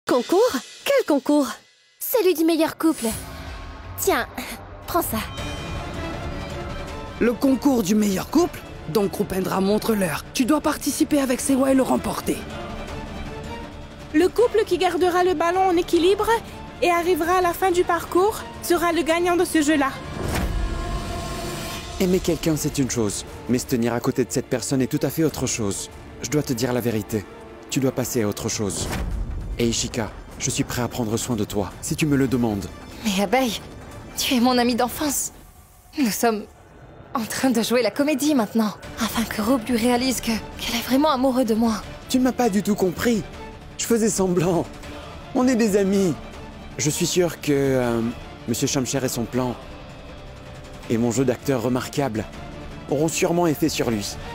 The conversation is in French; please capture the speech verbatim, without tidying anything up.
Concours? Quel concours? Celui du meilleur couple. Tiens, prends ça. Le concours du meilleur couple? Donc Rupendra, montre-leur. Tu dois participer avec Sewa et le remporter. Le couple qui gardera le ballon en équilibre et arrivera à la fin du parcours sera le gagnant de ce jeu-là. Aimer quelqu'un, c'est une chose. Mais se tenir à côté de cette personne est tout à fait autre chose. Je dois te dire la vérité. Tu dois passer à autre chose. Et Ishika, je suis prêt à prendre soin de toi, si tu me le demandes. Mais Abeille, tu es mon ami d'enfance. Nous sommes en train de jouer la comédie maintenant, afin que Rup lui réalise que qu'elle est vraiment amoureux de moi. Tu ne m'as pas du tout compris. Je faisais semblant. On est des amis. Je suis sûr que euh, Monsieur Shamcher et son plan, et mon jeu d'acteur remarquable, auront sûrement effet sur lui.